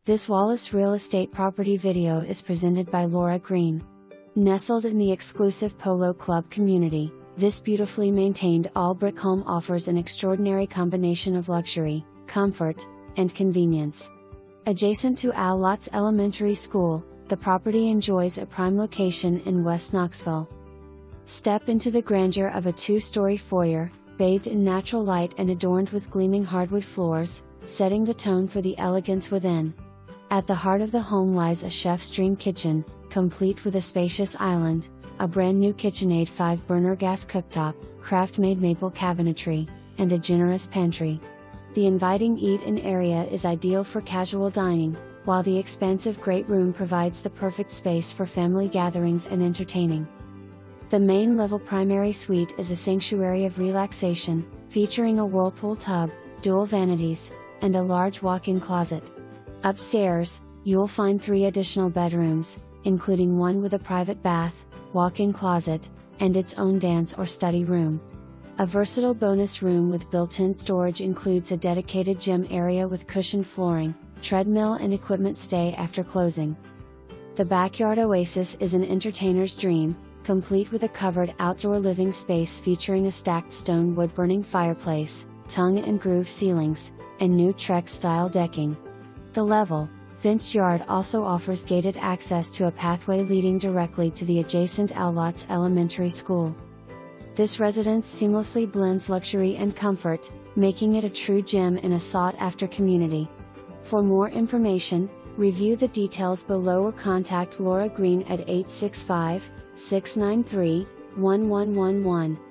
This Wallace Real Estate property video is presented by Laura Green. Nestled in the exclusive Polo Club community, this beautifully maintained all-brick home offers an extraordinary combination of luxury, comfort, and convenience. Adjacent to Appaloosa Elementary School, the property enjoys a prime location in West Knoxville. Step into the grandeur of a two-story foyer, bathed in natural light and adorned with gleaming hardwood floors, setting the tone for the elegance within. At the heart of the home lies a chef's dream kitchen, complete with a spacious island, a brand new KitchenAid 5-burner gas cooktop, KraftMaid maple cabinetry, and a generous pantry. The inviting eat-in area is ideal for casual dining, while the expansive great room provides the perfect space for family gatherings and entertaining. The main level primary suite is a sanctuary of relaxation, featuring a whirlpool tub, dual vanities, and a large walk-in closet. Upstairs, you'll find 3 additional bedrooms, including one with a private bath, walk-in closet, and its own dance or study room. A versatile bonus room with built-in storage includes a dedicated gym area with cushioned flooring, treadmill and equipment stay after closing. The backyard oasis is an entertainer's dream, complete with a covered outdoor living space featuring a stacked stone wood-burning fireplace, tongue and groove ceilings, and new Trek-style decking. The level, fenced yard also offers gated access to a pathway leading directly to the adjacent Appaloosa Elementary School. This residence seamlessly blends luxury and comfort, making it a true gem in a sought-after community. For more information, review the details below or contact Laura Green at 865-693-1111.